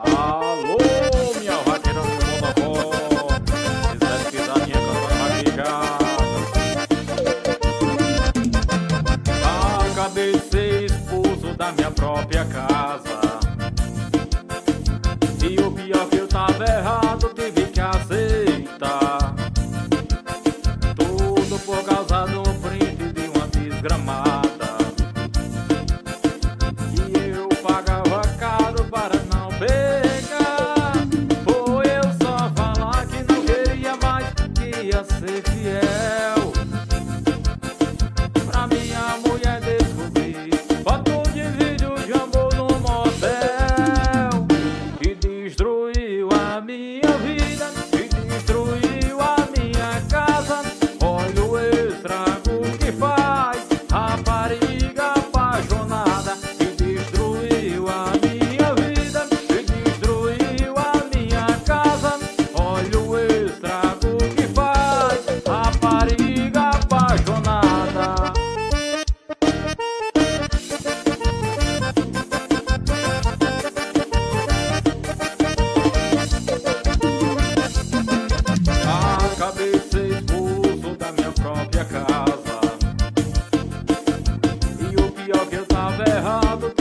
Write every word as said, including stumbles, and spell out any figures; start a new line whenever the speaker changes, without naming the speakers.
Alô, minha vaqueira do Monocó, quiser pisar minha cama acabei de ser expulso da minha própria casa. E o pior que eu tava errado, tive que aceitar. Tudo por causa do print de uma desgramada. E eu pagava caro para não pegar. Foi eu só falar que não queria mais, que ia ser fiel pra minha mulher descobrir foto de vídeo de amor no motel. E destruiu a minha vida, e destruiu a minha casa. Olha o estrago que faz rapariga apaixonada. E destruiu a minha vida, e destruiu a minha casa. Olha o estrago que faz rapariga apaixonada. Acabei de ser expulso da minha própria casa. E o pior que eu tava errado,